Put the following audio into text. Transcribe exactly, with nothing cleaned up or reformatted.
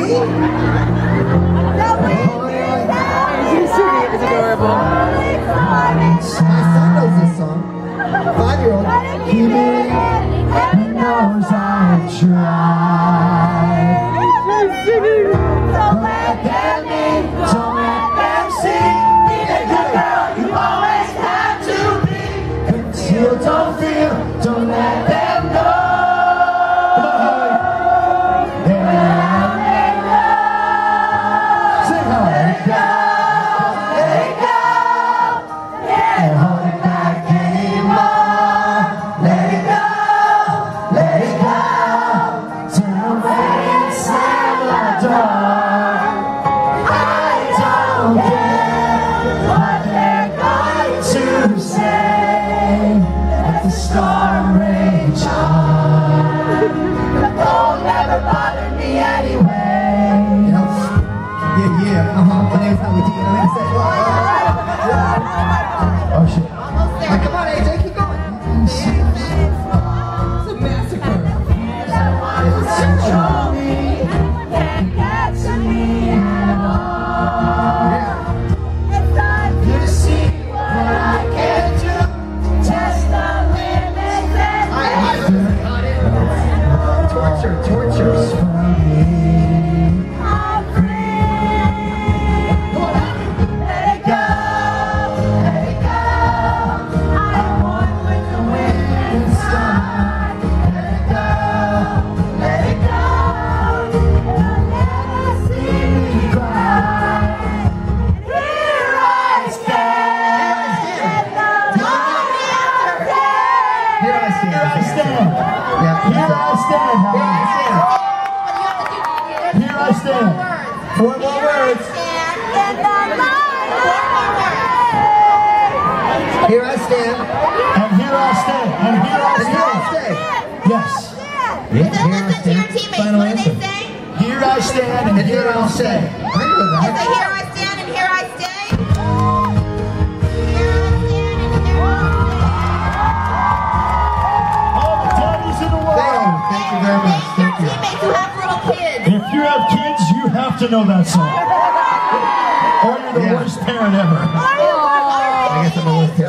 It's adorable. My son knows this song. Five-year-old. He knows I tried. Don't let them in, don't let them see. Be the good girl you always have to be. Conceal, don't feel, don't let them know. Sing how let it go, let it go. Can't hold it back anymore. Let it go, let it go. Turn away and slam the door. I don't care what they're going to say. Let the storm rage on. The cold never bothered me anyway. You know, yeah, yeah, uh-huh. My name's Howie. I'm gonna say, oh shit. Like, come on, A J, keep going. It's a massacre. Control me, can't get to me at all. It's time to see what I can do. Test the limits and torture, tortures for me. I'm free. Let it go, let it go. I'm one with the wind inside. Let it go, let it go. You'll never see me cry. Here I stand. Here I stand. Here I stand. Yeah. Here I stand. Here I stand. Four more words. Here I stand. And here I stand. And here I stand. Yes. Then listen to your teammates. What do they say? Here I stand and here I'll stay. I know They that. say, here I stand and here I stay. All the daddies in the world. Thank you. Thank you very much. Thank your teammates who have little kids. If you have kids, you have to know that song. Or you're the Yeah. worst parent ever. Are you, are you I guess I'm a worst parent.